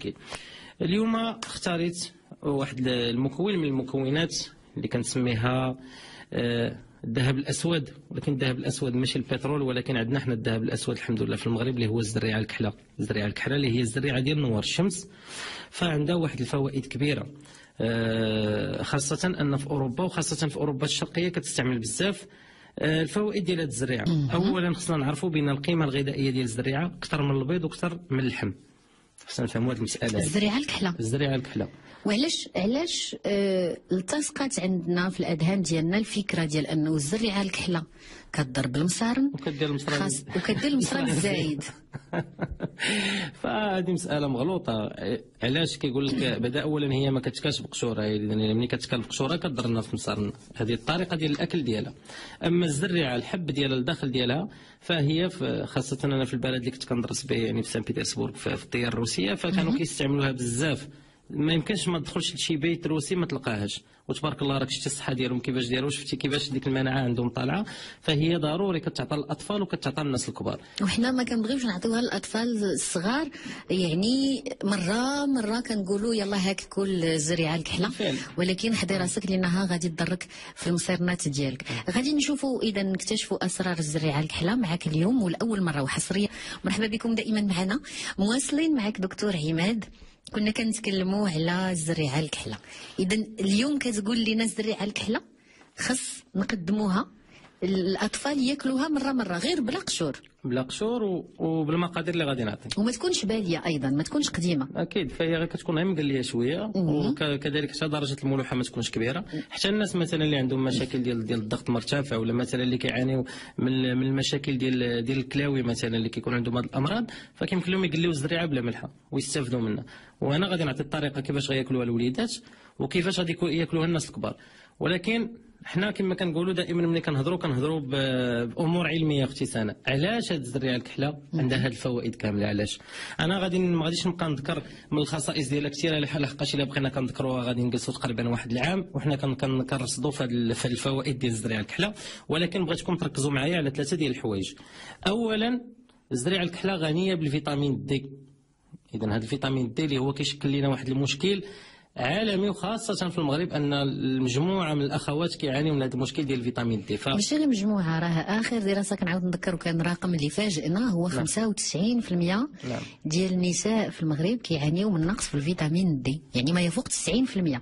المشكل. اليوم اختاريت واحد المكون من المكونات اللي كنسميها الذهب الاسود، ولكن الذهب الاسود ماشي البترول، ولكن عندنا حنا الذهب الاسود الحمد لله في المغرب اللي هو الزريعه الكحله. الزريعه الكحله اللي هي الزريعه ديال نوار الشمس، فعندها واحد الفوائد كبيره، خاصه ان في اوروبا وخاصه في اوروبا الشرقيه كتستعمل بزاف. الفوائد ديال هذه الزريعه، اولا خصنا نعرفوا بان القيمه الغذائيه ديال الزريعه اكثر من البيض واكثر من اللحم. خصنا نفهموا هذه المساله. الزريعه الكحله، الزريعه الكحله. وعلاش التصقات عندنا في الاذهان ديالنا الفكره ديال انه الزريعه الكحله كضر بالمصارن وكدير المصران وكدير المصران الزايد. فهذه مساله مغلوطه. علاش كيقول لك بدا اولا هي ما كتكالش بقشوره، يعني ملي كتكال بقشوره كضر الناس في مصارن، هذه الطريقه ديال الاكل ديالها. اما الزريعه الحب ديالها الداخل ديالها فهي خاصه انا في البلد اللي كنت كندرس به يعني في سان بيترسبورغ في الديار الروسيه، فكانوا كيستعملوها بزاف. ما يمكنش ما تدخلش لشي بيت روسي ما تلقاهاش، وتبارك الله راك شفتي الصحه ديالهم كيفاش دايروا، شفتي كيفاش ديك المناعه عندهم طالعه، فهي ضروري كتعطى للاطفال وكتعطى للناس الكبار. وحنا ما كنبغيوش نعطيوها للاطفال الصغار، يعني مره كنقولوا يلا هاك كل الزريعه الكحله، ولكن حضي راسك لانها غادي تضرك في المصيرنات ديالك. غادي نشوفوا اذا نكتشفوا اسرار الزريعه الكحله معك اليوم ولاول مره وحصريه. مرحبا بكم دائما معنا، مواصلين معك دكتور عماد. كنا كنتكلموا على الزريعه الكحله، اذا اليوم كتقول لنا الزريعه الكحله خص نقدموها الاطفال ياكلوها مره غير بلا قشور، بلا قشور وبالمقادير اللي غادي نعطي، وما تكونش باليه ايضا، ما تكونش قديمه. اكيد، فهي غير كتكون غير مقليه شويه، وكذلك حتى درجه الملوحه ما تكونش كبيره. حتى الناس مثلا اللي عندهم مشاكل ديال الضغط مرتفع، ولا مثلا اللي كيعانيوا من المشاكل ديال الكلاوي مثلا اللي كيكون عندهم هذه الامراض، فكيمكن لهم يقليو الزريعه بلا ملحه ويستافدوا منها. وانا غادي نعطي الطريقه كيفاش غياكلوها الوليدات وكيفاش غادي ياكلوها الناس الكبار. ولكن حنا كما كنقولوا دائما ملي كنهضروا بامور علميه اختي سناء. علاش هاد الزريعه الكحله عندها هاد الفوائد كامله؟ علاش؟ انا ما غاديش نبقى نذكر من الخصائص ديالها كثيره، لحقاش الا بقينا كنذكروها غادي نجلسوا تقريبا واحد العام وحنا كنرصدوا في الفوائد ديال الزريعه الكحله، ولكن بغيتكم تركزوا معايا على ثلاثه ديال الحوايج. اولا الزريعه الكحله غنيه بالفيتامين دي. اذا هذا الفيتامين دي اللي هو كيشكل لنا واحد المشكل عالمي وخاصة في المغرب، أن المجموعة من الأخوات كيعانيوا من هذا المشكل ديال الفيتامين دي. ماشي غير مجموعة، راه آخر دراسة كنعاود نذكر وكان الرقم اللي فاجئنا هو 95% ديال النساء في المغرب كيعانيوا من نقص في الفيتامين دي، يعني ما يفوق 90%.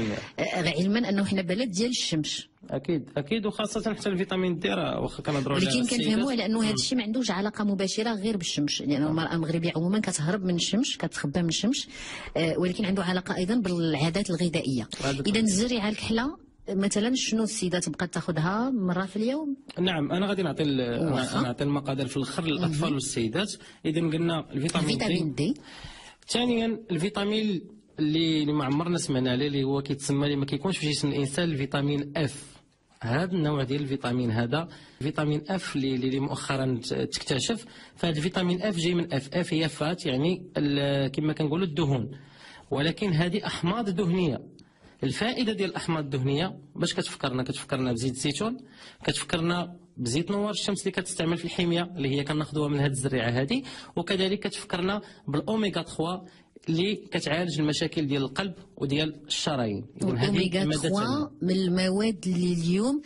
علما أنه حنا بلد ديال الشمس. اكيد وخاصه حتى الفيتامين دي راه واخا كنهضروا على، ولكن كنفهموا على انه هذا الشيء ما عندوش علاقه مباشره غير بالشمس، لان يعني المراه المغربيه عموما كتهرب من الشمس، كتخبى من الشمس، ولكن عنده علاقه ايضا بالعادات الغذائيه. اذا الزريعه الكحله مثلا شنو السيدات تبقى تاخذها مره في اليوم؟ نعم، انا غادي نعطي المقادير في الاخر للاطفال والسيدات. اذا قلنا الفيتامين دي. ثانيا الفيتامين اللي ما عمرنا سمعنا عليه، اللي هو كيتسمى اللي ما كيكونش في جسم الانسان الفيتامين اف. هذا النوع ديال الفيتامين، هذا فيتامين اف اللي مؤخرا تكتشف. فهذا الفيتامين اف جاي من اف هي فات، يعني كما كنقولوا الدهون، ولكن هذه احماض دهنيه. الفائده ديال الاحماض الدهنيه باش كتفكرنا بزيت الزيتون، كتفكرنا بزيت نوار الشمس اللي كتستعمل في الحميه اللي هي كناخذوها من هذه الزريعه هذه، وكذلك كتفكرنا بالاوميغا 3 اللي كتعالج المشاكل ديال القلب وديال الشرايين. الاوميغا 3 من المواد اللي اليوم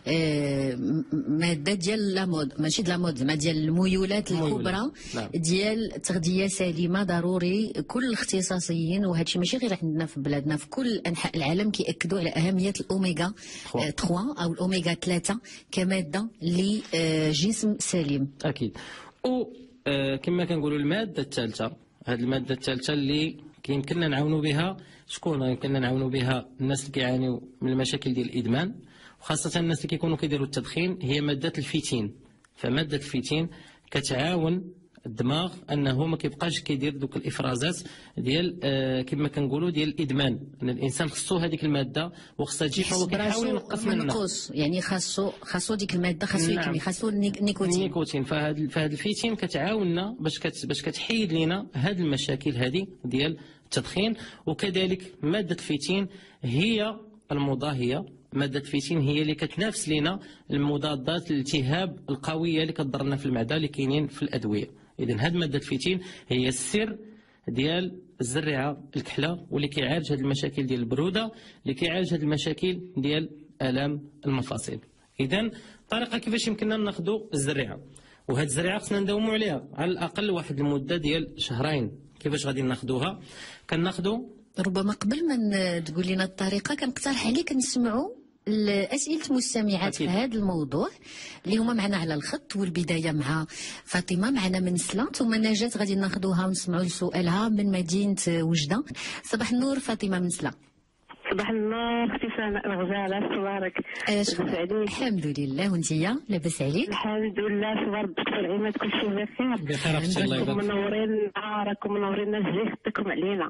ماده ديال لامود، ماشي ديال لامود، ما ديال الميولات الكبرى. نعم. ديال تغذيه سليمه ضروري. كل الاختصاصيين وهذا الشيء ماشي غير عندنا في بلادنا، في كل انحاء العالم كيأكدوا على اهميه الاوميغا 3 او الاوميغا 3 كماده لجسم سليم. اكيد. وكما كنقولوا الماده الثالثه، هذه الماده الثالثه اللي يمكننا نعاونوا بها شكون؟ يمكننا نعاونوا بها الناس اللي كيعانيوا من المشاكل ديال الادمان، وخاصه الناس اللي كيكونوا كيديروا التدخين، هي ماده الفيتين. فماده الفيتين كتعاون الدماغ انه ما كيبقاش كيدير دوك الافرازات ديال كما كنقولوا ديال الادمان، ان الانسان خصو هذيك الماده وخصها تجي، فهو كيحاول ينقص منها، يعني خاصو ديك الماده، خاصو يكمي، خاصو النيكوتين. فهاد الفيتين كتعاوننا باش كتحيد لنا هاد المشاكل هذه ديال التدخين. وكذلك ماده الفيتين هي المضاهيه، ماده الفيتين هي اللي كتنافس لنا المضادات الالتهاب القويه اللي كتضرنا في المعده اللي كاينين في الادويه. إذن هذه مادة الفيتين هي السر ديال الزريعه الكحله، واللي كيعالج هذه المشاكل ديال البروده، اللي كيعالج هذه المشاكل ديال الام المفاصل. اذا الطريقه كيفاش يمكننا ناخذوا الزريعه، وهاد الزريعه خصنا نداوموا عليها على الاقل واحد المده ديال شهرين. كيفاش غادي ناخذوها؟ كناخذوا ربما قبل ما تقول لنا الطريقه كنقترح عليك نسمعوا أسئلة مستمعات في هذا الموضوع اللي هما معنا على الخط، والبداية مع فاطمة معنا من سلا، ثم نجاة غادي ناخذوها ونسمعوا سؤالها من مدينة وجدة. صباح النور فاطمة من سلا. صباح النور اختي سناء الغزاله، صبارك الحمد لله، وانتيا لاباس عليك؟ الحمد لله. صبار الدكتور عماد كلشي بخير؟ بخير اختي الله يبارك. منورين نهاركم، منورين الله يخطيكم علينا.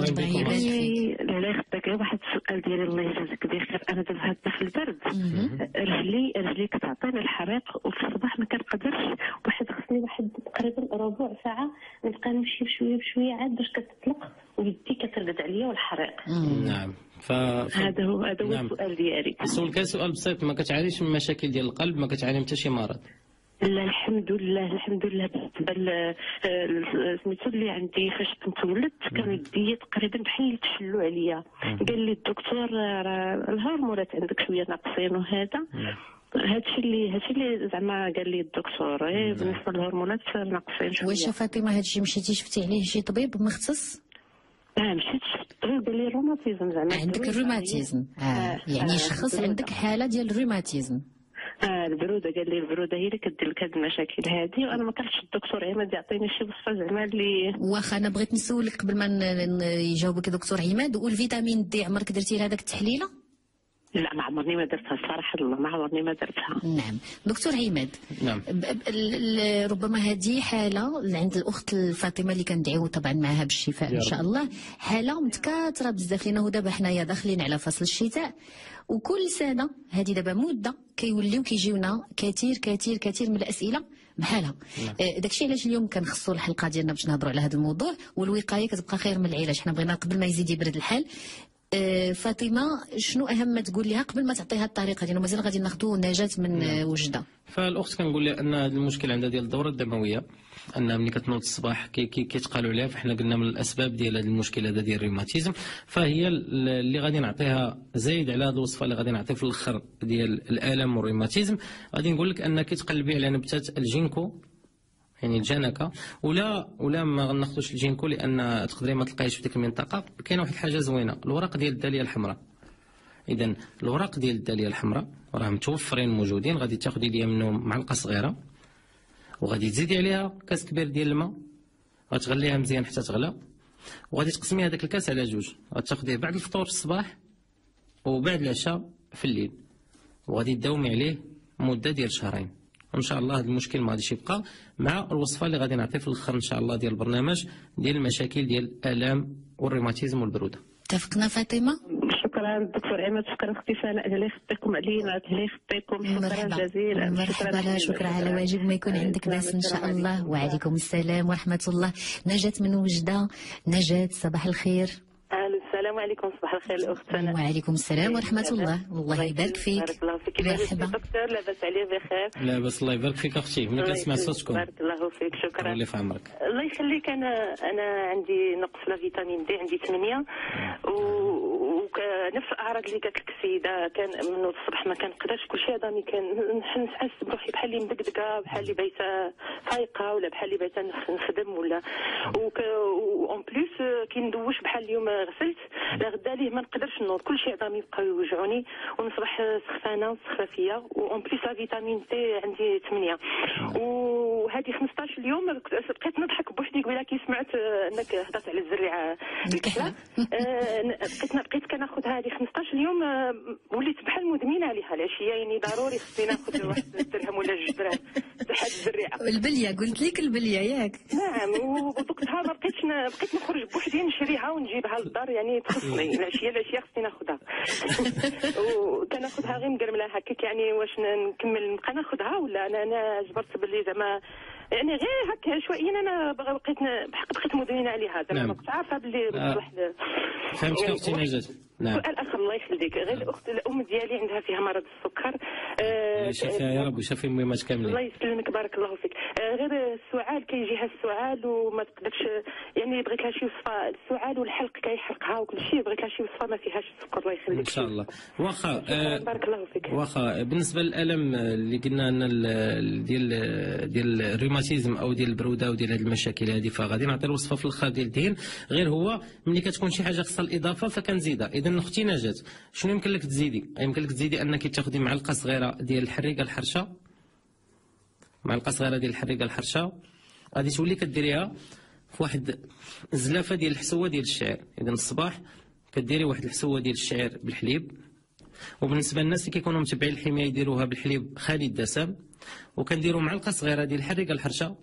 الله يخطيك. واحد السؤال ديالي الله يجازيك بخير. انا دابا هاد داخل البرد، رجلي كتعطيني الحريق، وفي الصباح ما كنقدرش، خصني واحد تقريبا ربع ساعه نبقى نمشي بشويه عاد باش كتطلق، ويدي كترقد عليا والحريق. نعم. هذا هو نعم. السؤال ديالي. نسولك سؤال بسيط، ما كتعانيش من مشاكل ديال القلب؟ ما كتعاني حتى شي مرض؟ لا الحمد لله. بالنسبه سميتو اللي عندي فاش كنت ولدت كانوا يدي تقريبا بحال تشلوا عليا. قال لي الدكتور الهرمونات عندك شويه ناقصين، وهذا هادشي اللي زعما قال لي الدكتور. بالنسبه للهرمونات ناقصين شويه. واش فاطمه هادشي مشيتي شفتي عليه شي طبيب مختص؟ مشيت شفت الطبيب قال لي الروماتيزم. زعما عندك الروماتيزم؟ يعني شخص عندك حاله ديال الروماتيزم. البروده. قال لي البروده هي اللي كدير لك هاد المشاكل هادي، وانا ما كرهتش الدكتور عماد يعطيني شي وصفه زعما اللي. واخا انا بغيت نسولك قبل ما يجاوبك دكتور عماد، والفيتامين دي عمرك درتي هذاك التحليله؟ لا ما عمرني ما درتها الصراحه، الله ما عمرني ما درتها. نعم دكتور عماد. نعم. ربما هذه حاله عند الاخت فاطمه اللي كندعيو طبعا معها بالشفاء ان شاء الله، حاله متكاثره بزاف، لانه دابا حنايا داخلين على فصل الشتاء، وكل سنه هذه دابا مده كيوليو كيجيونا كثير من الاسئله بحالها. داكشي علاش اليوم كنخصوا الحلقه ديالنا باش نهضروا على هذا الموضوع، والوقايه كتبقى خير من العلاج. حنا بغينا قبل ما يزيد يبرد الحال. فاطمه شنو اهم ما تقول لها قبل ما تعطيها الطريقه، لانه مازال غادي ناخذوا نجاة من وجده. فالاخت كنقول لها ان هذا المشكل عندها ديال الدوره الدمويه، ان ملي كتنوض الصباح كيتقالوا عليها، فاحنا قلنا من الاسباب ديال هذا المشكل هذا ديال الروماتيزم. فهي اللي غادي نعطيها زايد على هذه الوصفه اللي غادي نعطي في الاخر ديال الالم والروماتيزم، غادي نقول لك انك تقلبي على نبته الجينكو، يعني الجنكه، ولا ما غناخذوش الجينكو لان تقدري ما تلقايش في ديك المنطقه. كاينه واحد الحاجه زوينه، الوراق ديال الداليه الحمراء. اذا الوراق ديال الداليه الحمراء راه متوفرين موجودين، غادي تاخذي ليا منهم معلقه صغيره، وغادي تزيدي عليها كاس كبير ديال الماء، غتغليها مزيان حتى تغلى، وغادي تقسمي هذاك الكاس على جوج، غتاخذيه بعد الفطور في الصباح وبعد العشاء في الليل، وغادي تداومي عليه مده ديال شهرين، وان شاء الله هذا المشكل ما غاديش يبقى، مع الوصفه اللي غادي نعطي في الاخر ان شاء الله ديال البرنامج ديال المشاكل ديال الالام والروماتيزم والبروده. اتفقنا فاطمه؟ شكرا دكتور عماد، شكرا اختي سناء، الله يخطيكم علينا، الله يخطيكم. شكرا جزيلا. مرحبا، شكرا على واجب ما يكون عندك باس ان شاء الله. وعليكم السلام ورحمه الله. نجاة من وجده. نجاة صباح الخير. السلام عليكم. صباح الخير الاخت سناء. وعليكم السلام ورحمه الله. الله يبارك فيك. بارك الله فيك. مرحبا دكتور، لاباس عليك بخير؟ لاباس الله يبارك فيك اختي، ملي كنسمع صوتكم. بارك الله فيك. شكرا. الله في عمرك. الله يخليك. انا عندي نقص لا فيتامين دي، عندي 8، ونفس الاعراض اللي قالت لك السيده. كان من الصباح ما كنقدرش، كلشي عظامي كان نحس بروحي بحال اللي مدقدقه، بحال اللي بايته فايقه، ولا بحال اللي بايته نخدم، ولا اون بليس كي ندوش بحال اليوم غسلت غدا ليه ما نقدرش نوض، كلشي عظامي بقاو يوجعوني، ونصبح سخفانه فيا، واون بليس لا فيتامين دي عندي 8. وهذه 15 اليوم بقيت نضحك بوحدي قبيله كي سمعت انك هضرت على الزريعه الكحله. بقيت كناخذ هذه 15 يوم، وليت بحال مدمنه عليها. العشيه يعني ضروري خصني ناخذ واحد الدرهم ولا 2 دراهم تاع الزريعه. البليه، قلت لك البليه ياك؟ نعم. ووقتها ما بقيت نخرج بوحدي نشريها ونجيبها للدار، يعني تخصني العشيه خصني ناخذها. وكناخذها غير مقرمله هكاك، يعني واش نكمل نبقى ناخذها ولا انا جبرت باللي زعما يعني غير هكا شويه. انا بقيت مدمنه عليها، زعما ما كنت عارفه باللي بصح. فهمتك اختي نجاة. نعم. سؤال اخر الله يخليك، غير الاخت الام ديالي عندها فيها مرض السكر. يشافيها يا رب ويشافي المهمات كاملين. الله يسلمك بارك الله فيك. غير السعال كيجيها السعال وما تقدرش، يعني بغيت لها شي وصفه، السعال والحلق كيحرقها وكل شيء، بغيت لها شي وصفه ما فيهاش السكر الله يخليك. ان شاء الله. واخا بارك الله فيك. واخا بالنسبه للالم اللي قلنا ان ديال الروماتيزم او ديال البروده وديال هذه المشاكل هذه، فغادي نعطي الوصفه في الاخر ديال الدهن. غير هو ملي كتكون شي حاجه خصها الاضافه فكنزيدها. اذا اختي نجاة، شنو يمكن لك تزيدي؟ يمكن لك تزيدي انك تاخذي معلقه صغيره ديال الحريقه الحرشه، معلقه صغيره ديال الحريقه الحرشه غادي تولي كديريها في واحد الزلافه ديال الحسوه ديال الشعير. اذا الصباح كديري واحد الحسوه ديال الشعير بالحليب، وبالنسبه للناس اللي كيكونوا متبعين الحميه يديروها بالحليب خالي الدسم، وكنديروا معلقه صغيره ديال الحريقه الحرشه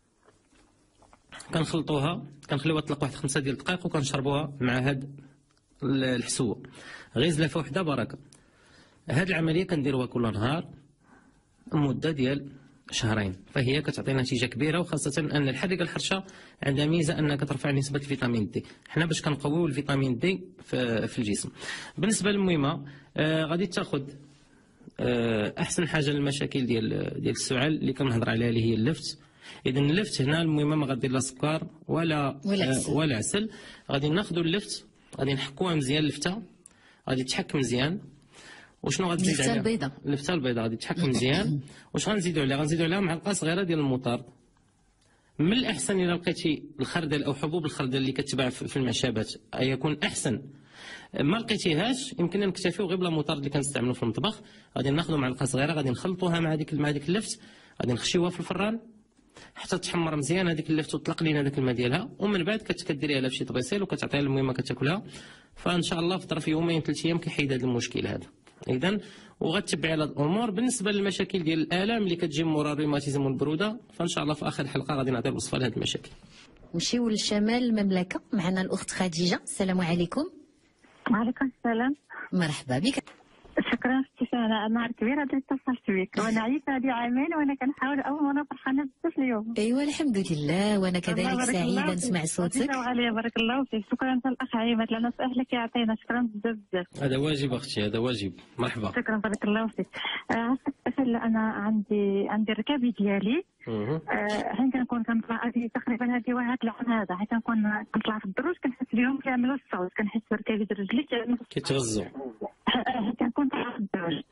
كنخلطوها، كنخليوها تطلق واحد 5 ديال الدقائق وكنشربوها مع هاد الحسوه، غير زلافه وحده بركه. هاد العمليه كنديروها كل نهار مده ديال شهرين، فهي كتعطي نتيجه كبيره، وخاصه ان الحريقه الحرشه عندها ميزه انها كترفع نسبه الفيتامين دي، حنا باش كنقويو الفيتامين دي في الجسم. بالنسبه للمهمه غادي تاخذ احسن حاجه للمشاكل ديال السعال اللي كنهضر عليها اللي هي اللفت. اذا اللفت هنا المهمه ما غادير لا سكر ولا عسل. غادي ناخذوا اللفت، غادي نحكوها مزيان اللفته، غادي تحك مزيان. وشنو غتزيد عليها؟ اللفته البيضاء غادي تحك مزيان. واش غنزيدوا عليها؟ غنزيدوا عليها معلقه صغيره ديال المطارد. من الاحسن الا لقيتي الخردل او حبوب الخردل اللي كتباع في المعشبات يكون احسن. ما لقيتيهاش يمكن نكتفيو غير بلا مطارد اللي كنستعملوا في المطبخ. غادي ناخذوا معلقه صغيره، غادي نخلطوها مع ديك اللفت، غادي نخشيوها في الفران حتى تحمر مزيان هذيك اللفت وتطلق لينا داك الماء ديالها، ومن بعد كديريها لها بشي طبيصيل وكتعطيها المهمه كتاكلها. فان شاء الله في ظرف يومين 3 ايام كيحيد هذا المشكل هذا. اذا وغتتبعي على الامور. بالنسبه للمشاكل ديال الالام اللي كتجي مورا الروماتيزم والبروده، فان شاء الله في اخر الحلقه غادي نعطي الوصفه لهذه المشاكل. نمشيو لشمال المملكه، معنا الاخت خديجه. السلام عليكم. وعليكم السلام. مرحبا بك. شكرا اختي، انا نهار كبير اللي اتصلت بك، وانا عييت هذه عامين وانا كنحاول اول مره فرحانه بزاف اليوم. ايوا الحمد لله، وانا كذلك سعيده نسمع صوتك. عليا بارك الله فيك. شكرا الاخ عيمات لنا اهلك يعطينا، شكرا بزاف. هذا واجب اختي، هذا واجب. مرحبا. شكرا بارك الله فيك. انا عندي الركابي ديالي حين كنكون كنطلع تقريبا هذه واحد العام هذا، حيت كنطلع في الدروج كنحس اليوم كيعملوا الصوت، كنحس بركابي رجلي كيتغزوا. كنكون طالعه في الدروج.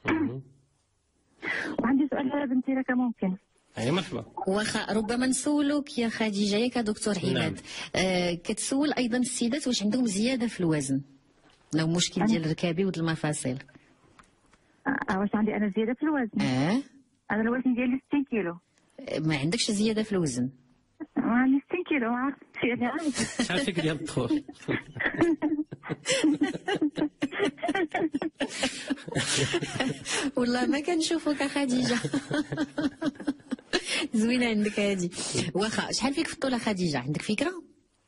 وعندي سؤال بنتي لك ممكن؟ اي مرحبا. واخا ربما نسولك يا خديجه ياك دكتور عماد. نعم. كتسول ايضا السيدات واش عندهم زياده في الوزن، لو مشكل ديال الركابي وديال المفاصل. واش عندي انا زياده في الوزن؟ انا الوزن ديالي 60 كيلو. ما عندكش زياده في الوزن؟ عندي 60 كيلو، ما عرفتش يعني عادي. شحال فيك ديال الطول؟ والله ما كنشوفك خديجه. زوينه عندك هادي. واخا شحال فيك في الطول خديجه، عندك فكره؟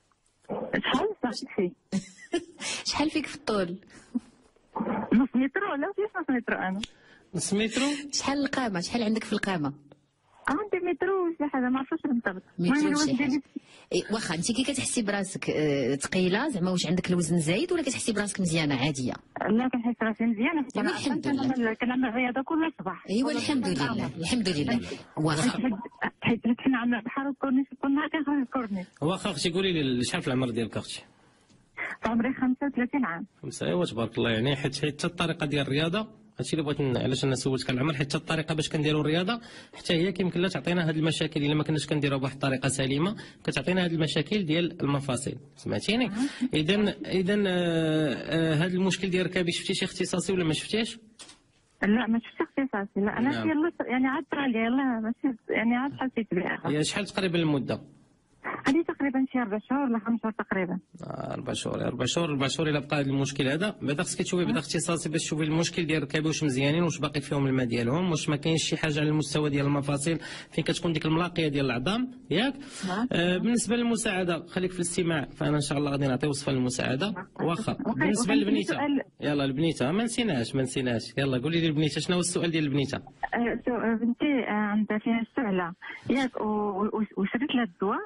شحال فيك في الطول؟ نص متر ولا فيش نص متر انا؟ نص متر؟ شحال القامه؟ شحال عندك في القامه؟ عندي متر وشي حاجه ما عرفتش بالضبط. متر وشي حاجه. واخا انت كي كتحسي براسك ثقيله زعما واش عندك الوزن زايد ولا كتحسي براسك مزيانه عاديه؟ لا كنحس راسي مزيانه، حتى انا الحمد لله كنعمل الرياضه كل صباح. ايوا الحمد لله الحمد لله. واخا حيت حنا عندنا بحر الكورنيش كل نهار كنخرج الكورنيش. واخا اختي قولي لي شحال في العمر ديالك اختي؟ عمري 35 عام. ايوا تبارك الله. يعني حتى الطريقه ديال الرياضه، هادشي اللي بغيت علاش انا سولتك على العمر، حتى الطريقه باش كنديروا الرياضه حتى هي كيمكن لها تعطينا هاد المشاكل الا ما كناش كنديروها بواحد الطريقه سليمه، كتعطينا هاد المشاكل ديال المفاصل. سمعتيني؟ اذا هاد المشكل ديال الركابي شفتي شي اختصاصي ولا ما شفتيش؟ لا ما شفتش اختصاصي، لا انا نعم. يلا يعني عاد طرا لي يلا ماشي يعني عاد حسيت بها. هي شحال تقريبا المده؟ هذه تقريبا شي 4 شهور ولا 5 شهور تقريبا. 4 شهور الا بقى المشكل هذا بعدا خصك تشوفي بعدا اختصاصي باش تشوفي المشكل ديال الركابي واش مزيانين، واش باقي فيهم الماء ديالهم، واش ما كاينش شي حاجه على المستوى ديال المفاصل فين كتكون ديك الملاقيه ديال العظام ياك. بالنسبه للمساعده خليك في الاستماع، فانا ان شاء الله غادي نعطي وصفه للمساعده. واخا بالنسبه للبنيته يلا البنيته ما نسيناش يلا قولي لي البنيته شنو هو السؤال ديال البنيته؟ بنتي عندها فيها السعله ياك وشريت لها الدواء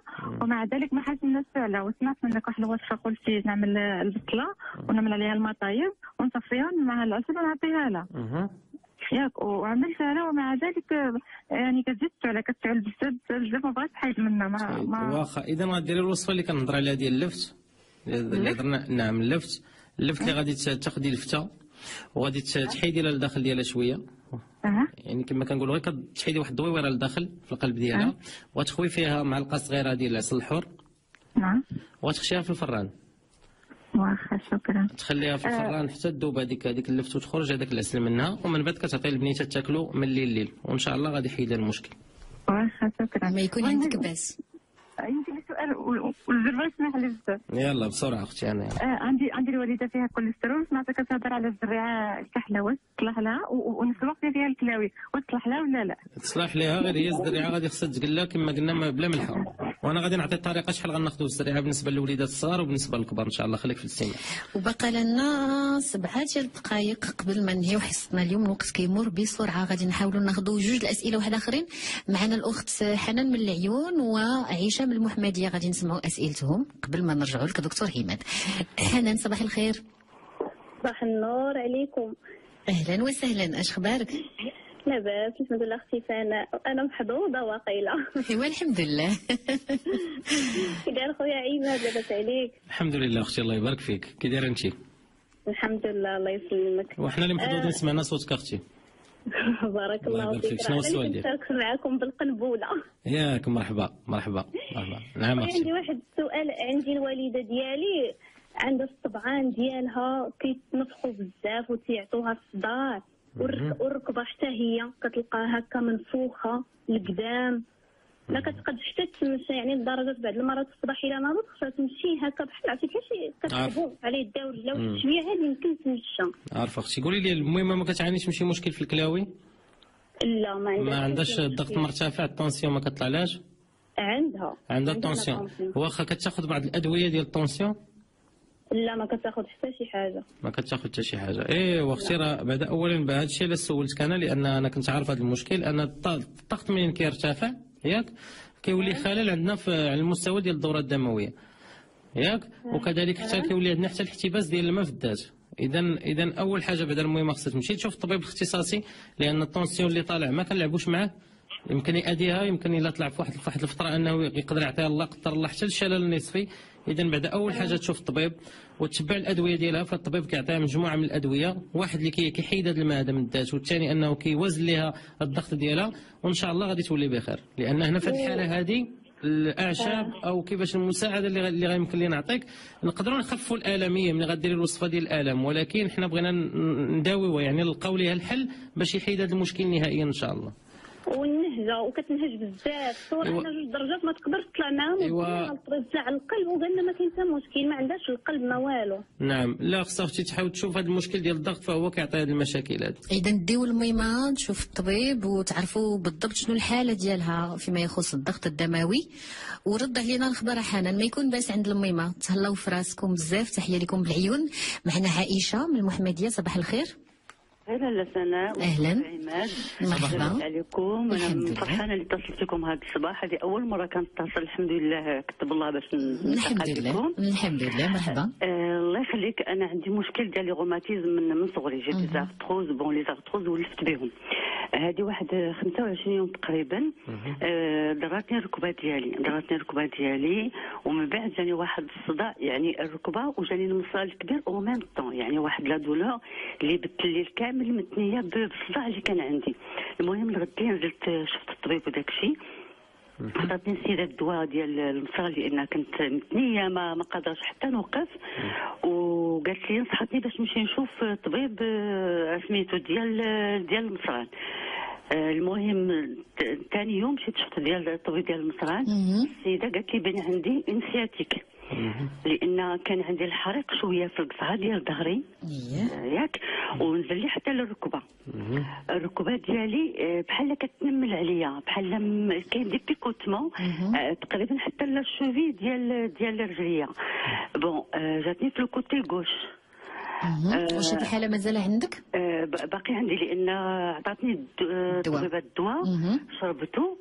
ومع ذلك ما حاجه الناس فعلا. وسمعت منك واحد الوصفه قلتي نعمل البصله ونعمل عليها المطايب ونصفيها مع العسل ونعطيها لها ياك، وعملتها انا ومع ذلك يعني كتزيد على كتعل بزاف ما بغيتش حيد منها ما واخا. اذا غديري الوصفه اللي كنهضر عليها ديال اللفت اللي هضرنا. نعم اللفت اللي غادي تاخدي الفته وغادي تحيدي لها الداخل ديالها شويه. يعني كما كنقولوا غير كتحيدي واحد الدويوره للداخل في القلب ديالها وغتخوي فيها معلقه صغيره ديال العسل الحر. نعم. وغتخشيها في الفران. واخا شكرا. تخليها في الفران حتى تذوب هذيك اللفت وتخرج هذاك العسل منها، ومن بعد كتعطي البنيته تاكلو من الليل وان شاء الله غادي يحيد المشكل. واخا شكرا. ما يكون عندك باس. عندي سؤال والزربه اسمح لي بزاف. يلا بسرعه اختي. انا عندي الوالده فيها كوليسترول، سمعتها كتهضر على الزريعه الكحله، واش تصلح لها؟ ونفس الوقت فيها الكلاوي، واش تصلح لها ولا لا؟ تصلح لها، غير هي الزريعه غادي خصها تقلى كما قلنا بلا ملحه. وانا غادي نعطي الطريقه شحال غناخذوا الزريعه بالنسبه للوليدات الصغار وبالنسبه للكبار ان شاء الله. خليك في الاستماع. وبقى لنا 7 ديال الدقائق قبل ما ننهيو حصتنا اليوم. الوقت كيمر بسرعه. غادي نحاولوا ناخذوا 2 الاسئله واحد اخرين. معنا الاخت حنان من العيون وعيشه من المحمديه، غادي نسمعوا اسئلتهم قبل ما نرجعوا لك دكتور عماد. حنان صباح الخير. صباح النور عليكم. اهلا وسهلا، اش اخبارك؟ لاباس الحمد لله اختي. انا محظوظه واقيله. ايوا الحمد لله. كي داير خويا عماد؟ لاباس عليك؟ الحمد لله اختي الله يبارك فيك. كي دايره انت؟ الحمد لله الله يسلمك. وحنا اللي محظوظين سمعنا صوتك اختي. بارك الله فيك. شنو السؤال ديالك؟ نشارك معكم بالقنبوله. ياك مرحبا مرحبا مرحبا. نعم اختي. عندي واحد السؤال. عندي الوالده ديالي عندها الصبعان ديالها كيتنفخوا بزاف وتيعطوها الصداع، والركبه حتى هي كتلقاها هكا منفوخه لقدام، ما كتقدش حتى تمشى. يعني لدرجه بعض المرات في الصباح الا ناضت خصها تمشي هكا بحال عرفتي كيفاش كتحبوا على يدها ورجلها شويه عاد يمكن تمشى. عارفه اختي. قولي لي المهم ما كتعانيش من شي مشكل في الكلاوي؟ لا ما عندهاش الضغط مرتفع، الطونسيون ما كطلعلاش؟ عندها الطونسيون. واخا كتاخذ بعض الادويه ديال الطونسيون؟ لا ما كتاخذ حتى شي حاجه. ما كتاخذ حتى شي حاجه. ايوا اختي راه بعد اولا بهذا الشيء اللي سولتك انا، لان انا كنت عارف هذا المشكل، ان الضغط منين كيرتفع ياك كيولي خلل عندنا على المستوى ديال الدوره الدمويه ياك، وكذلك حتى كيولي عندنا حتى الاحتباس ديال الماء في الذات. اذا اول حاجه بعد المهم خصك تمشي تشوف الطبيب الاختصاصي، لان الطونسيون اللي طالع ما كنلعبوش معاه، يمكن يأذيها، يمكن الا طلع في واحد الفتره انه يقدر يعطيها الله قدر الله حتى الشلل النصفي. اذا بعد اول حاجه تشوف الطبيب وتتبع الادويه ديالها، فالطبيب كيعطيها مجموعه من الادويه، واحد اللي كيحيد هذا الماء هذا من الذات، والثاني انه كيوازن لها الضغط ديالها، وان شاء الله غادي تولي بخير. لان هنا في الحاله هذه الاعشاب او كيفاش المساعده اللي غيمكن لي نعطيك، نقدروا نخفوا الالميه ملي غديري الوصفه ديال الالم، ولكن حنا بغينا نداويوها يعني نلقاو ليها الحل باش يحيد هذا المشكل نهائيا ان شاء الله. والنهجه وكتنهج بزاف صراحه. حنا 2 درجات ما تقدرش تطلع معاهم وترجع القلب، وقالنا ما كاين حتى مشكل، ما عندهاش القلب ما والو. نعم. لا خصها اختي تحاول تشوف هذا المشكل ديال الضغط، فهو كيعطي هذه المشاكل هذه. اذا ديو الميمه تشوف الطبيب وتعرفوا بالضبط شنو الحاله ديالها فيما يخص الضغط الدموي، ورد علينا الخبر حنان. ما يكون باس عند الميمه. تهلاو في راسكم بزاف. تحيه لكم بالعيون. معنا عائشه من المحمديه. صباح الخير. اهلا سناء. اهلا عماد. مرحبا عليكم. انا فرحانه اللي اتصلت بكم هذا الصباح. هذه اول مره كنتصل، الحمد لله كتب الله باش الحمد لله. الحمد لله مرحبا. الله يخليك. انا عندي مشكل ديال روماتيزم من صغري. جات لي زارتروز. لي زارتروز ولفت بهم. هذه واحد 25 يوم تقريبا. ضراتني الركبه ديالي ومن بعد جاني واحد الصداع يعني الركبه، وجاني المصال الكبير او ميم طون، يعني واحد لا دولور اللي بدت الليل كامل متنيه بالصداع اللي كان عندي. المهم الغدين نزلت شفت الطبيب وداك الشيء، عطاتني السيده الدواء ديال المصال لان كنت متنيه ما قادرش حتى نوقف، وقالت لي نصحتني باش نمشي نشوف طبيب سميتو ديال المصران. المهم ثاني يوم مشيت شفت الطبيب ديال المصران. السيده قالت لي بان عندي انسياتيك، لان كان عندي الحريق شويه في القصعه ديال ظهري ياك، ونزل لي حتى للركبه. الركبه ديالي بحال كتنمل عليا، بحال كاين دي بيكوتمون تقريبا حتى للشوفي ديال الرجليه. جاتني في الكوتي غوش. واش هذه الحاله مازال عندك؟ باقي عندي، لان عطاتني طبيبه الدواء شربته،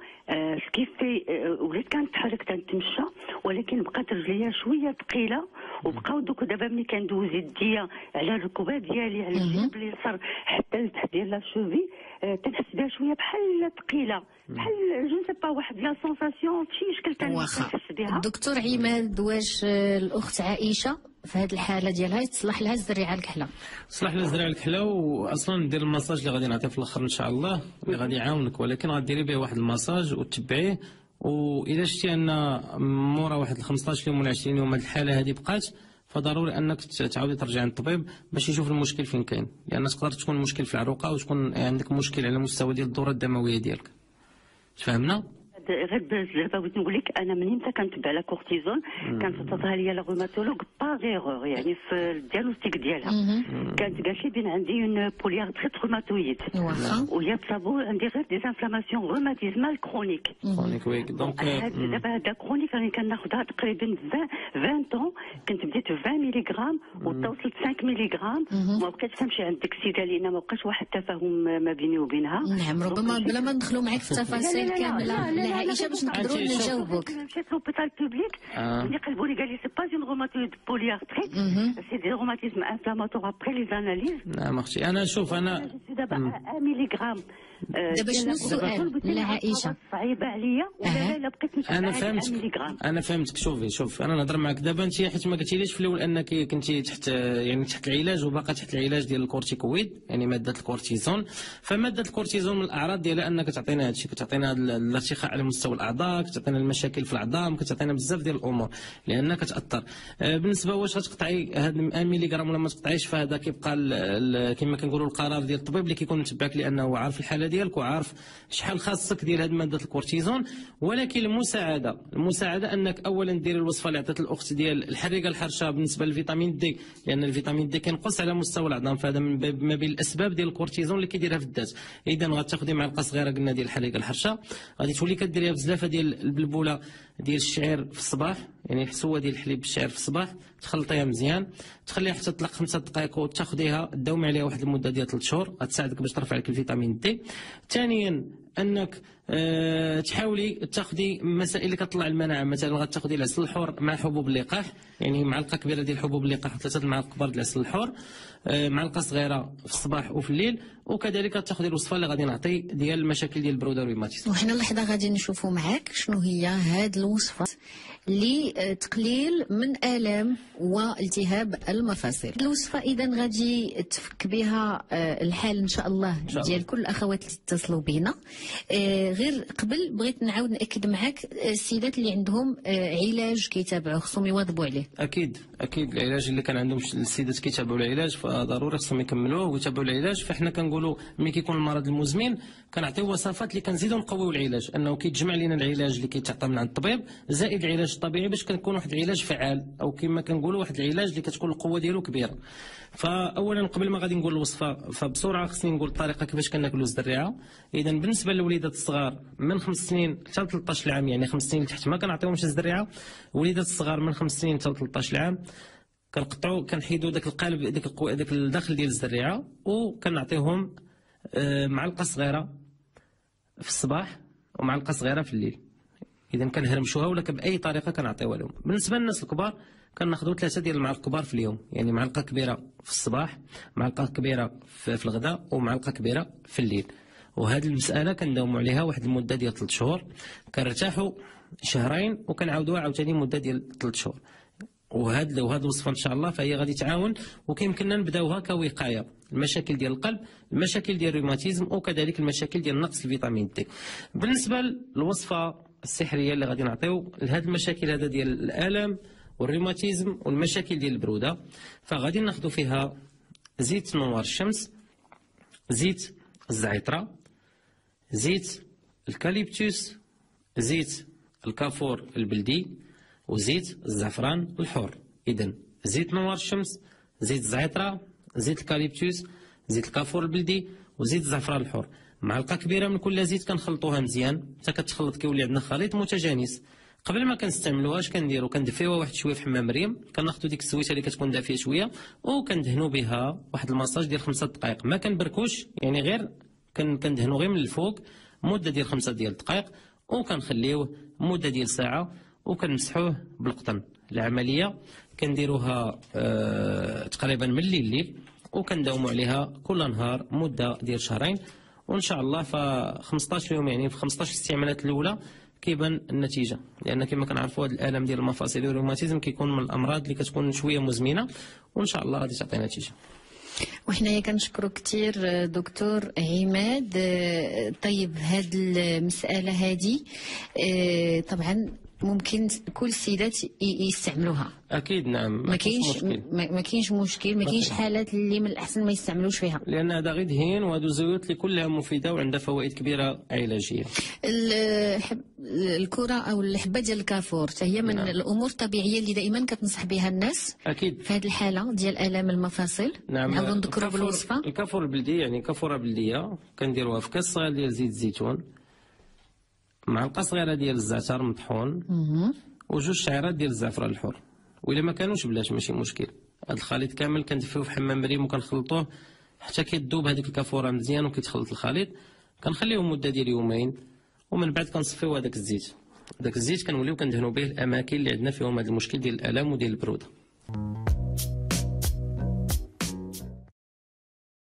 سكيفي وليت كنتحرك تنتمشى، ولكن بقات رجليا شويه ثقيله، وبقاو دوك دابا ملي كندوز يديا على الركبه ديالي على الجنب اليسار حتى لتحت ديال لا شوفي، تنحس بها شويه بحال ثقيله، بحال جو سي با واحد لا سونساسيون شي شكل تنحس بها. الدكتور عماد، واش الاخت عائشه في هذه الحاله ديالها يتصلح لها الزريعه الكحله؟ صلح لها الزريعه الكحله، واصلا دير المساج اللي غادي نعطيه في الاخر ان شاء الله اللي غادي يعاونك، ولكن غديري به واحد المساج وتتبعيه، واذا شتي ان مورا واحد 15 يوم ولا 20 يوم هذه الحاله هذه بقات، فضروري انك تعاودي ترجع عند الطبيب باش يشوف المشكل فين كاين، لان تقدر تكون مشكل في العروقه وتكون عندك مشكل على مستوى ديال الدوره الدمويه ديالك. فهمنا؟ غير دابا بغيت نقول لك انا من امتى كنتبع لا كورتيزون كانت ليا لا روماتولوج با غيغور، يعني في الديagnostic ديالها كانت قالت لي بان عندي اون بوليارتريت روماتويد، وهي تصابو عندي غير دي انفلاماسيون روماتيزمال كرونيك. وي دونك دابا هذا كرونيك راني كناخذها تقريبا 20 طون، كنت بديت 20 ملغ وتوصلت 5 ملغ، ما بقيتش تمشي عند ديك السيده لان ما بقاش واحد التفاهم ما بيني وبينها. نعم، ربما بلا ما ندخلوا معك في التفاصيل كامله عائشه باش نقدروا نجاوبوك. مشيت لوبيتال بوبليك اللي قلبوا لي قال لي سي با اون روماتويد بوليارتريت، سي دي روماتيزم انفلاماتور ابري لي اناليز. نعم اختي، انا شوف انا دابا 1 ملغ. دابا شنو السؤال لعائشه؟ صعيبه عليا ولا لا بقيت نمشي انا فهمتك. شوف انا نهضر معك دابا، انت حيت ما قلتيليش في الاول انك كنتي تحت تحت العلاج وباقا تحت العلاج ديال الكورتيكويد، يعني ماده الكورتيزون. فماده الكورتيزون من الاعراض ديالها انك تعطينا هادشي، كتعطينا الارتخاء على مستوى الاعضاء، كتعطينا المشاكل في العظام، كتعطينا بزاف ديال الامور لانها كتاثر. بالنسبه واش غتقطعي هاد 1 ملغ ولا ما تقطعيش، فهذا كيبقى كما كنقولوا القرار ديال الطبيب اللي كيكون متبعك، لانه عارف الحاله ديالك وعارف شحال خاصك ديال هاد ماده الكورتيزون. ولكن المساعده انك اولا ديري الوصفه اللي عطات الاخت ديال الحريقه الحرشه بالنسبه للفيتامين دي، لان الفيتامين دي كينقص على مستوى العظام، فهذا ما بين الاسباب ديال الكورتيزون اللي كيديرها في الذات. اذا غتاخذي معلقه صغيره قلنا ديال الحريقه الحرشه، غادي تولي كديريها بزلافه ديال البلبوله ديال الشعير في الصباح، يعني حسوه ديال الحليب بالشعير في الصباح، تخلطيها مزيان، تخليها حتى تطلق 5 دقائق وتاخذيها تداومي عليها واحد المده ديال 3 شهور، غتساعدك باش ترفع لك الفيتامين دي. ثانيا انك تحاولي تاخذي مسائل اللي كتطلع المناعه، مثلا غتاخذي العسل الحور مع حبوب اللقاح، يعني معلقه كبيره ديال حبوب اللقاح و3 المعالق كبار ديال العسل الحور، معلقه صغيره في الصباح وفي الليل. وكذلك تاخذي الوصفه اللي غادي نعطي ديال المشاكل ديال البروده والروماتيزم. وحنا لحظه غادي نشوفوا معاك شنو هي هاد الوصفه لتقليل من آلام والتهاب المفاصل. الوصفة إذا غادي تفك بها الحال إن شاء الله ديال كل الأخوات اللي اتصلوا بينا. غير قبل بغيت نعاود نأكد معك السيدات اللي عندهم علاج كيتابعوا خصهم يواظبوا عليه. أكيد العلاج اللي كان عندهم السيدات كيتابعوا العلاج فضروري خصهم يكملوه ويتابعوا العلاج. فإحنا كنقولوا ملي كيكون المرض المزمن كنعطيو وصفات اللي كنزيدوا نقويو العلاج، أنه كيتجمع لنا العلاج اللي كيتعطى من عند الطبيب زائد العلاج الطبيعي باش كنكون واحد العلاج فعال، او كما كنقولوا واحد العلاج اللي كتكون القوه ديالو كبيره. فاولا قبل ما غادي نقول الوصفه فبسرعه خصني نقول الطريقه كيفاش كناكلوا الزريعه. اذا بالنسبه للوليدات الصغار من 5 سنين حتى 13 عام، يعني 5 سنين لتحت ما كنعطيوهمش الزريعه. وليدات الصغار من 5 سنين حتى 13 عام كنقطعوا كنحيدوا داك القالب داك الداخل ديال الزريعه وكنعطيوهم معلقه صغيره في الصباح ومعلقه صغيره في الليل. اذا كنهرمشوها ولا باي طريقه كنعطيوها لهم. بالنسبه للناس الكبار كناخذوا 3 ديال المعالق كبار في اليوم، يعني معلقه كبيره في الصباح، معلقه كبيره في الغداء، ومعلقه كبيره في الليل. وهذه المساله كنداوموا عليها واحد المده ديال 3 شهور، كنرتاحوا شهرين وكنعاودوها عاوتاني مده ديال 3 شهور. وهاد الوصفه ان شاء الله فهي غادي تعاون وكيمكننا نبداوها كوقايه المشاكل ديال القلب، المشاكل ديال الروماتيزم، وكذلك المشاكل ديال نقص الفيتامين دي. بالنسبه للوصفه السحريه اللي غادي نعطيو لهاد المشاكل هذا ديال الالام والروماتيزم والمشاكل ديال البروده، فغادي ناخذ فيها زيت نوار الشمس، زيت الزعتره، زيت الكاليبتوس، زيت الكافور البلدي، وزيت الزعفران الحر. اذا زيت نوار الشمس، زيت الزعتره، زيت الكاليبتوس، زيت الكافور البلدي، وزيت الزعفران الحر. معلقه كبيره من كل زيت كنخلطوها مزيان حتى كتخلط كيولي عندنا خليط متجانس. قبل ما كنستعملوهاش كندفيوها واحد شويه في حمام مريم، كناخذوا ديك السويته اللي كتكون دافيه شويه وكندهنوا بها واحد المساج ديال 5 دقائق، ما كنبركوش يعني، غير كندهنوا غير من الفوق مده ديال 5 ديال الدقائق، وكنخليوه مده ديال ساعه وكنمسحوه بالقطن. العمليه كنديروها تقريبا من الليل وكنداوموا عليها كل نهار مده ديال شهرين، وان شاء الله ف 15 يوم يعني في 15 استعمالات الاولى كيبان النتيجه. لان كما كنعرفوا هذا الالم ديال المفاصل والروماتيزم كيكون من الامراض اللي كتكون شويه مزمنه، وان شاء الله غادي تعطي نتيجه. وحنايا كنشكروا كثير دكتور عماد. طيب هذه المساله هذه طبعا ممكن كل السيدات يستعملوها؟ اكيد نعم، ما كاينش مشكل، ما كاينش حالات اللي من الاحسن ما يستعملوش فيها، لان هذا غير دهين وهذو الزيوت اللي كلها مفيده وعندها فوائد كبيره علاجيه. الكره او الحبه ديال الكافور حتى هي من الامور الطبيعيه اللي دائما كتنصح بها الناس اكيد في هذه الحاله ديال الام المفاصل. نعم، نعاودوا نذكروا بالوصفه. الكافور البلدي يعني كافوره بلديه كنديروها في كاس صغير ديال زيت الزيتون معلقه صغيره ديال الزعتر مطحون وجوج شعيرات ديال الزعفران الحر، وإلا ما كانوش بلاش ماشي مشكل. هذا الخليط كامل كندفيوه في حمام مريم وكنخلطوه حتى كيذوب هذيك الكافوره مزيان وكيتخلط الخليط، كنخليوه مده ديال يومين ومن بعد كنصفيو هذاك الزيت. داك الزيت كنوليو كندهنوا به الاماكن اللي عندنا فيهم هذا المشكل ديال الالام وديال البروده.